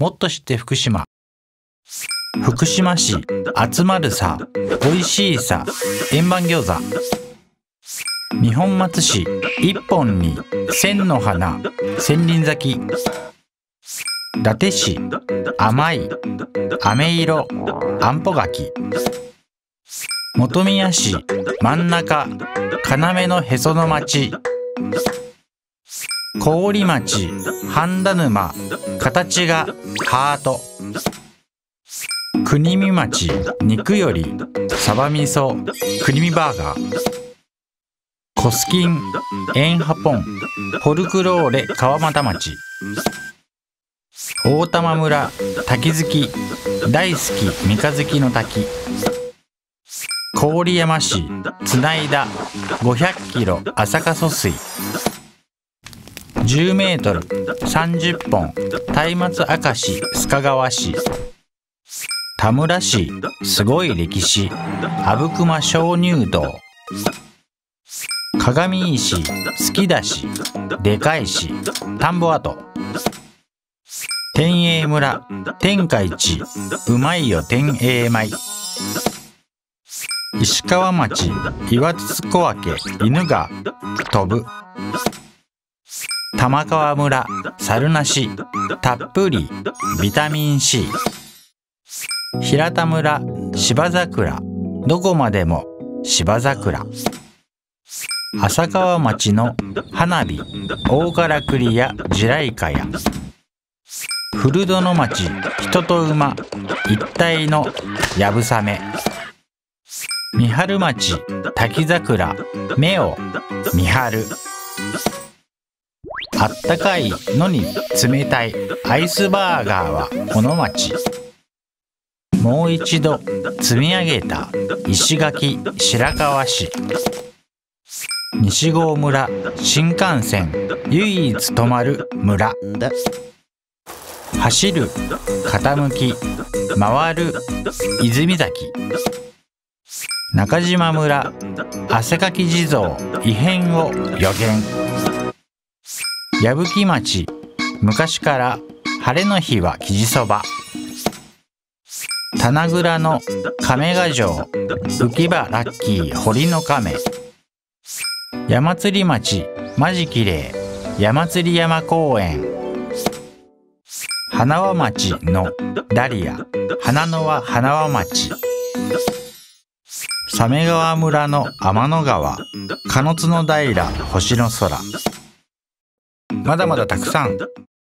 もっと知って福島。福島市集まるさ、おいしいさ、円盤餃子。二本松市一本に千の花、千輪咲き。伊達市甘い、飴色、あんぽ柿。本宮市真ん中、要のへその町。郡町半田沼、形がハート。国見町肉よりサバ味噌国見バーガー。コスキンエンハポンフォルクローレ川俣町。大玉村滝月大好き三日月の滝。郡山市つないだ500キロ朝霞疎水。10メートル30本松明明石須賀川市。田村市すごい歴史阿武隈鍾乳洞。鏡石好きだしでかいし田んぼ跡。天栄村天下一うまいよ天栄米。石川町岩筒小分犬が飛ぶ。玉川村猿なしたっぷりビタミン C。平田村芝桜どこまでも芝桜。浅川町の花火大からくりや地雷花や。古殿町人と馬一体のやぶさめ。三春町滝桜目を見張る。あったかいのに冷たいアイスバーガーはこの町。もう一度積み上げた石垣白河市。西郷村新幹線唯一止まる村。走る傾き回る泉崎。中島村汗かき地蔵異変を予言。矢吹町昔から晴れの日は生地そば。棚倉の亀ヶ城浮き場ラッキー堀の亀。矢祭町マジきれい矢祭山公園。花輪町のダリア花の輪花輪町。鮫川村の天の川鹿野角平星の空。まだまだたくさん